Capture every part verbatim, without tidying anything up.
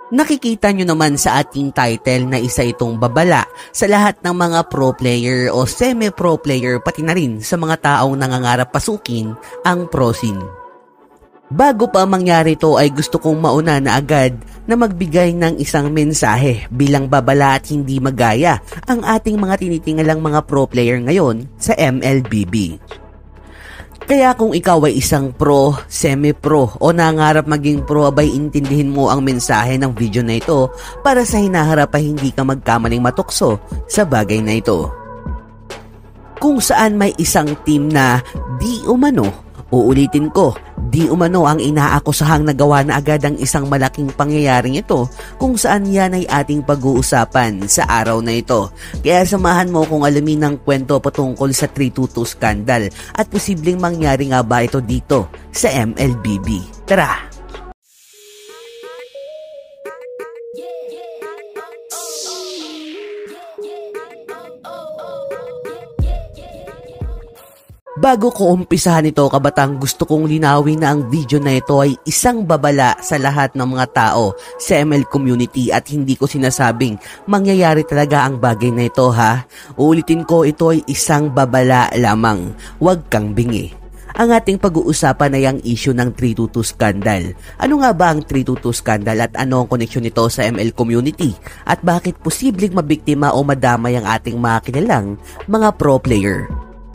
Nakikita nyo naman sa ating title na isa itong babala sa lahat ng mga pro player o semi-pro player pati na rin sa mga taong nangangarap pasukin ang pro scene. Bago pa mangyari ito ay gusto kong mauna na agad na magbigay ng isang mensahe bilang babala at hindi magaya ang ating mga tinitingalang mga pro player ngayon sa M L B B. Kaya kung ikaw ay isang pro, semi-pro o nangarap maging pro, abay intindihin mo ang mensahe ng video na ito para sa hinaharap ay hindi ka magkamaling matukso sa bagay na ito. Kung saan may isang team na di umano, uulitin ko, di umano ang inaakusahang nagawa na agad ang isang malaking pangyayaring ito kung saan yan ay ating pag-uusapan sa araw na ito. Kaya samahan mo kung alamin ang kwento patungkol sa three two two scandal at posibleng mangyari nga ba ito dito sa M L B B. Tara! Bago ko umpisahan ito, kabatang, gusto kong linawin na ang video na ito ay isang babala sa lahat ng mga tao sa M L community at hindi ko sinasabing mangyayari talaga ang bagay na ito, ha. Uulitin ko, ito ay isang babala lamang. Huwag kang bingi. Ang ating pag-uusapan ay ang issue ng three two two scandal. Ano nga ba ang three two two scandal at ano ang koneksyon nito sa M L community? At bakit posibleng mabiktima o madamay ang ating mga kilalang mga pro player?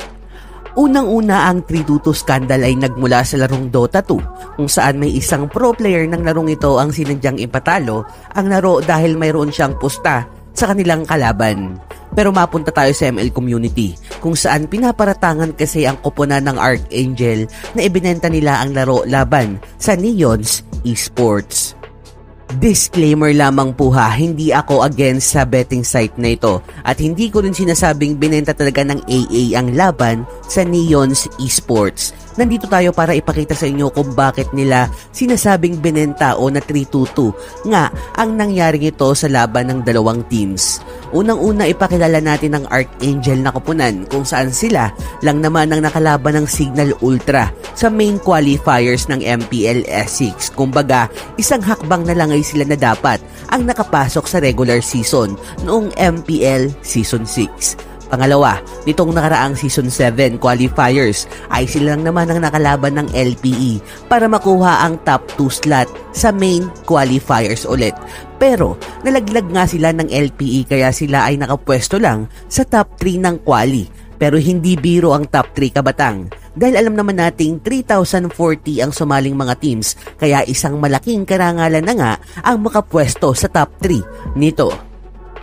Unang-una, ang three two two scandal ay nagmula sa larong Dota two kung saan may isang pro player ng larong ito ang sinadyang ipatalo ang laro dahil mayroon siyang pusta sa kanilang kalaban. Pero mapunta tayo sa M L community kung saan pinaparatangan kasi ang koponan ng Archangel na ibinenta nila ang laro laban sa Neons Esports. Disclaimer lamang po ha, hindi ako against sa betting site na ito at hindi ko rin sinasabing binenta talaga ng A A ang laban sa Neons Esports. Nandito tayo para ipakita sa inyo kung bakit nila sinasabing binenta o na three two two nga ang nangyaring ito sa laban ng dalawang teams. Unang-una, ipakilala natin ang Archangel na koponan kung saan sila lang naman ang nakalaban ng Signal Ultra sa main qualifiers ng M P L S six. Kumbaga, isang hakbang na lang ay sila na dapat ang nakapasok sa regular season noong M P L Season six. Pangalawa, nitong nakaraang Season seven qualifiers ay sila lang naman ang nakalaban ng L P E para makuha ang top two slot sa main qualifiers ulit. Pero nalaglag nga sila ng L P E kaya sila ay nakapwesto lang sa top three ng quali. Pero hindi biro ang top three, kabatang. Dahil alam naman nating three thousand forty ang sumaling mga teams kaya isang malaking karangalan na nga ang makapwesto sa top three nito.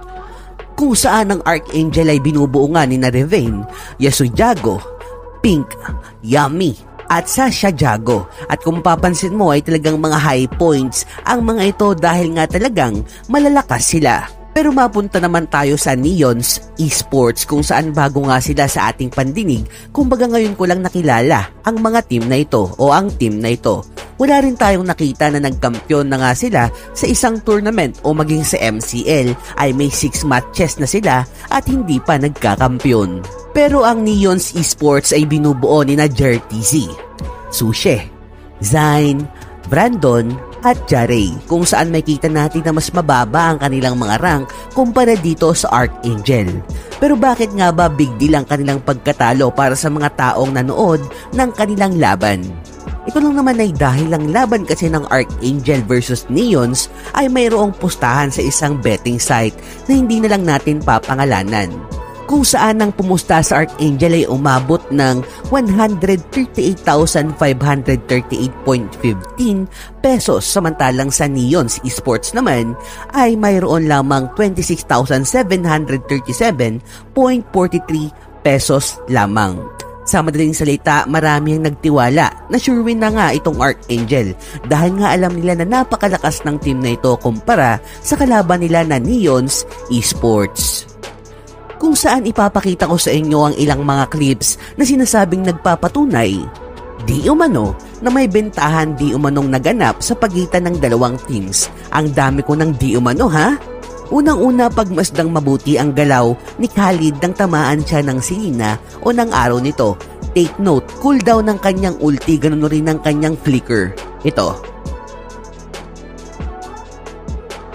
Kung saan ang Archangel ay binubuo nga ni na Revain, Yasujago, Pink, Yami, at Sasha Jago. At kung papansin mo ay talagang mga high points ang mga ito dahil nga talagang malalakas sila. Pero mapunta naman tayo sa Neons Esports kung saan bago nga sila sa ating pandinig, kumbaga ngayon ko lang nakilala ang mga team na ito o ang team na ito. Wala rin tayong nakita na nagkampiyon na nga sila sa isang tournament o maging sa M C L ay may six matches na sila at hindi pa nagkakampiyon. Pero ang Neons Esports ay binubuo ni na Jerty Z, Sushe, Zain, Brandon at Jarey, kung saan makita natin na mas mababa ang kanilang mga rank kumpara dito sa Archangel. Pero bakit nga ba big deal ang kanilang pagkatalo para sa mga taong nanood ng kanilang laban? Ito lang naman ay dahil ang laban kasi ng Archangel versus Neons ay mayroong pustahan sa isang betting site na hindi na lang natin papangalanan. Kung saan ang pumusta sa Archangel ay umabot ng one hundred thirty-eight thousand five hundred thirty-eight point one five pesos samantalang sa Neons Esports naman ay mayroon lamang twenty-six thousand seven hundred thirty-seven point four three pesos lamang. Sa madaling salita, marami ang nagtiwala na sure win na nga itong Archangel dahil nga alam nila na napakalakas ng team na ito kumpara sa kalaban nila na Neons Esports. Kung saan ipapakita ko sa inyo ang ilang mga clips na sinasabing nagpapatunay, di umano, na may bentahan di umanong naganap sa pagitan ng dalawang teams. Ang dami ko ng di umano, ha? Unang-una, pagmasdang mabuti ang galaw ni Khalid nang tamaan siya ng Selena o ng araw nito. Take note, cooldown ng kanyang ulti, ganun rin ng kanyang flicker. Ito.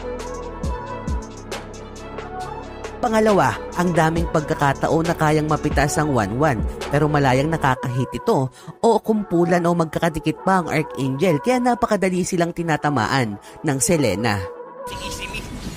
Pangalawa, ang daming pagkakataon na kayang mapitas ang one one pero malayang nakakahit ito o kumpulan o magkakadikit pa ang Archangel kaya napakadali silang tinatamaan ng Selena. Sige, sige.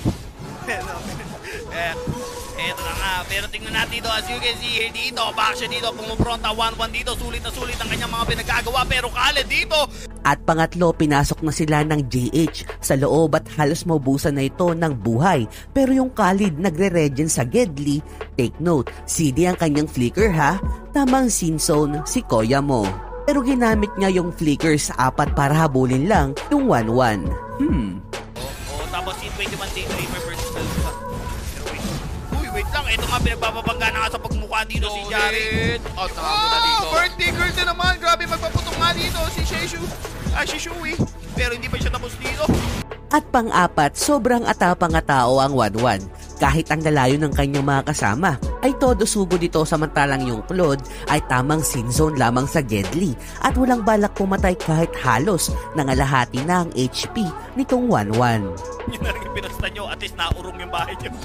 eh, eto na nga. Pero tingnan natin dito, as you can see here dito, back siya dito, pumupronta one one dito, sulit na sulit ang kanyang mga pinagkagawa, pero Khaled dito. At pangatlo, pinasok na sila ng J H sa loob at halos maubusan na ito ng buhay. Pero yung Khalid nagre-regen sa Gedli, take note, C D ang kanyang flicker ha, tamang scene zone si Koya mo. Pero ginamit niya yung flicker sa apat para habulin lang yung one one. Hmm. Oo, oh, tapos si twenty-one day Dreamer versus Alpha. Pero wait, uy, wait lang, ito nga pinagpapabangga na nga sa pagmukha dito si Jared. Out na nga muna dito. Birthday girl na naman, grabe magpaputok nga dito si Sheshu. Ah, si Shui. Pero hindi pa siya tapos dito. At pang-apat, sobrang atapang nga tao ang one one. Kahit ang lalayo ng kanyang mga kasama ay todo sugo dito samantalang yung Claude ay tamang sin zone lamang sa Gedli at walang balak pumatay kahit halos nangalahati na ang H P nitong one one. Yun na rin yung pinasta nyo, at least naurong yung bahay nyo.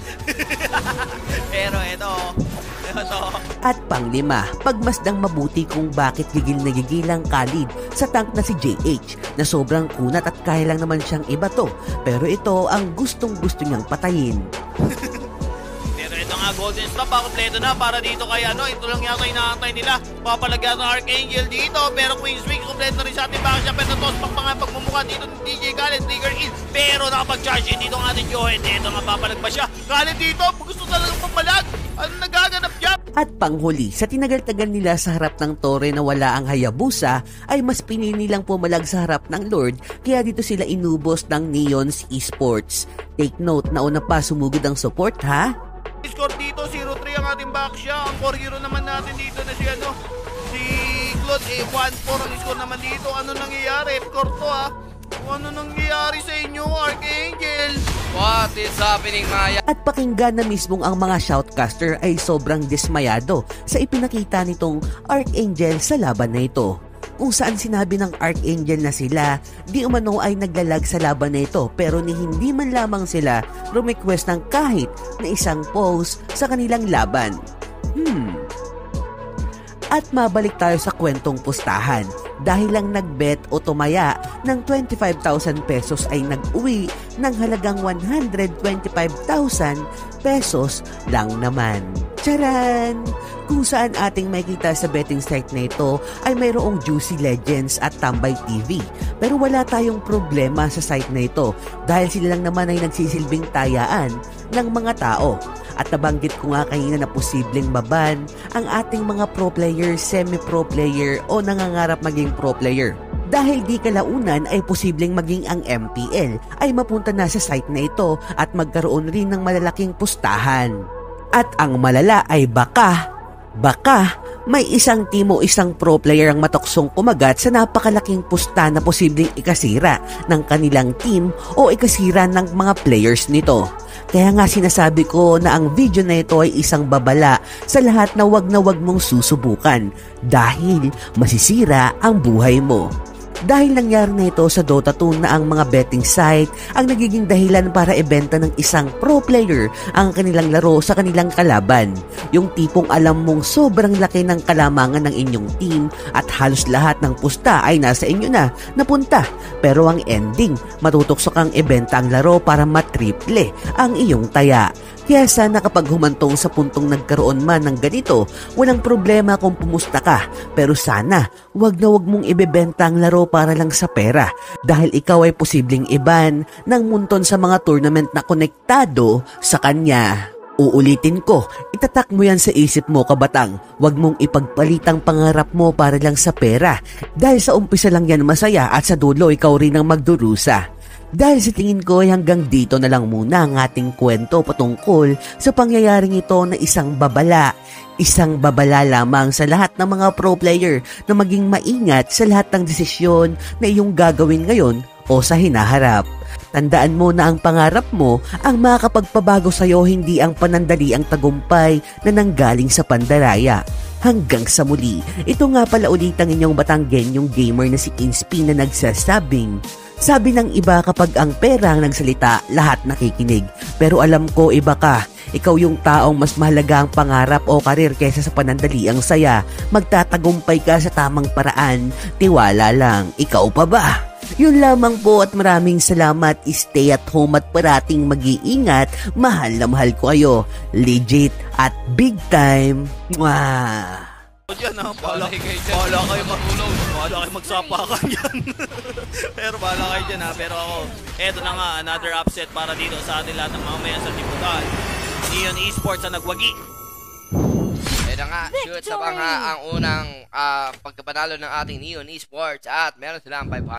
Pero ito, ito. At panglima, pagmasdang mabuti kung bakit gigil na gigil ang Khalid sa tank na si J H na sobrang kunat at kaya lang naman siyang ibato. Pero ito ang gustong gusto niyang patayin. Pero ito nga, Golden Stop, kompleto na para dito kay ano, ito lang yata inaantay nila. Papalagyan ng Archangel dito, pero Queen's Wing, kompleto na rin sa ating baka siya. Pero toss pang mga pagmumukha dito ng D J Khaled, trigger in. Pero nakapag-charge in dito ang ating Johan. Ito nga, papalag ba siya? Khaled dito, gusto talagang pamalag. Ano nagaganap dyan? At panghuli, sa tinagal-tagal nila sa harap ng tore na wala ang Hayabusa, ay mas pinili nilang pumalag sa harap ng Lord, kaya dito sila inubos ng Neon's Esports. Take note, nauna pa sumugod ang support ha? Score dito, zero three ang ating back siya. Ang core hero naman natin dito na si ano, si Claude, eh, one four ang score naman dito. Ano nangyayari? Score to ha. Ano nangyayari sa inyo, Archangel? What is happening, Maya? At pakinggan na mismong ang mga shoutcaster ay sobrang dismayado sa ipinakita nitong Archangel sa laban na ito. Kung saan sinabi ng Archangel na sila, di umano ay naglalag sa laban na ito pero ni hindi man lamang sila request ng kahit na isang pose sa kanilang laban. Hmm. At mabalik tayo sa kwentong pustahan. Dahil lang nagbet o tumaya ng twenty-five thousand pesos ay nag-uwi ng halagang one hundred twenty-five thousand pesos lang naman. Charan! Kung saan ating makita sa betting site na ito ay mayroong Juicy Legends at Tambay T V. Pero wala tayong problema sa site na ito dahil sila lang naman ay nagsisilbing tayaan ng mga tao. At nabanggit ko nga kanina na posibleng maban ang ating mga pro player, semi-pro player o nangangarap maging pro player. Dahil di kalaunan ay posibleng maging ang M P L ay mapunta na sa site na ito at magkaroon rin ng malalaking pustahan. At ang malala ay baka, baka may isang team o isang pro player ang matoksong kumagat sa napakalaking pusta na posibleng ikasira ng kanilang team o ikasira ng mga players nito. Kaya nga sinasabi ko na ang video na ito ay isang babala sa lahat na wag na wag mong susubukan dahil masisira ang buhay mo. Dahil nangyari na ito sa Dota two na ang mga betting site ang nagiging dahilan para ibenta ng isang pro player ang kanilang laro sa kanilang kalaban. Yung tipong alam mong sobrang laki ng kalamangan ng inyong team at halos lahat ng pusta ay nasa inyo na napunta. Pero ang ending, matutuksok ang ibenta ang laro para matriple ang iyong taya. Kaya sana kapag humantong sa puntong nagkaroon man ng ganito, walang problema kung pumusta ka. Pero sana, wag na wag mong ibebenta ang laro para lang sa pera. Dahil ikaw ay posibleng iban ng munton sa mga tournament na konektado sa kanya. Uulitin ko, itatak mo yan sa isip mo kabatang. Wag mong ipagpalitang pangarap mo para lang sa pera. Dahil sa umpisa lang yan masaya at sa dulo ikaw rin ang magdurusa. Dahil sa tingin ko ay hanggang dito na lang muna ang ating kwento patungkol sa pangyayaring ito na isang babala. Isang babala lamang sa lahat ng mga pro player na maging maingat sa lahat ng desisyon na iyong gagawin ngayon o sa hinaharap. Tandaan mo na ang pangarap mo ang makakapagpabago sa iyo, hindi ang panandali ang tagumpay na nanggaling sa pandaraya. Hanggang sa muli, ito nga pala ulit ang inyong Batanggenyong gamer na si Inspi na nagsasabing, sabi ng iba kapag ang pera ang nagsalita, lahat nakikinig. Pero alam ko iba ka, Ikaw yung taong mas mahalaga ang pangarap o karir kaysa sa panandaliang saya. Magtatagumpay ka sa tamang paraan. Tiwala lang. Ikaw pa ba? Yun lamang po at maraming salamat. Stay at home at parating mag-iingat. Mahal na mahal ko kayo. Legit at big time. Mwah! Diyan ha, bahala Bahala kayo dyan. bahala kayo magulong, bahala kayo magsapakan yan. Pero bahala kayo dyan ha, pero ako, eto na nga, another upset para dito sa atin lahat ng mga mayan sa liputan. Neon Esports ang nagwagi. Ayun na nga, shoot sa bangha ang unang ah, pagkapanalo ng ating Neon Esports at meron silang five hundred